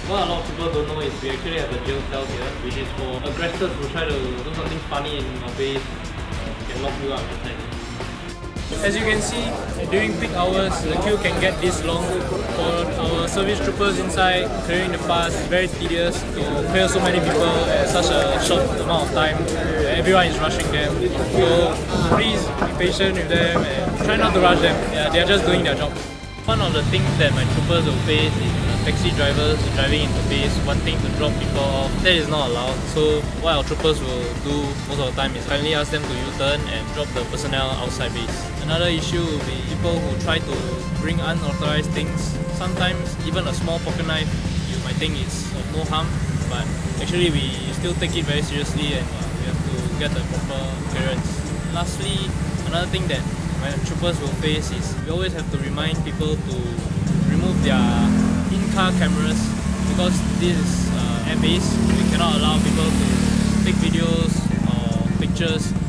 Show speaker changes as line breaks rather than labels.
What a lot of people don't know is we actually have a jail cell here, which is for aggressors who try to do something funny in our base, can lock you up inside.
As you can see, during peak hours, the queue can get this long. For our service troopers inside, clearing the pass, very tedious to clear so many people at such a short amount of time. Everyone is rushing them. So please be patient with them and try not to rush them. Yeah, they are just doing their job. One of the things that my troopers will face is taxi drivers driving into base wanting to drop people off. That is not allowed. So what our troopers will do most of the time is kindly ask them to U-turn and drop the personnel outside base. Another issue will be people who try to bring unauthorized things. Sometimes even a small pocket knife you might think it's of no harm, but actually we still take it very seriously and we have to get the proper clearance. Lastly, another thing that my troopers will face is we always have to remind people to remove their in-car cameras because this is air base. We cannot allow people to take videos or pictures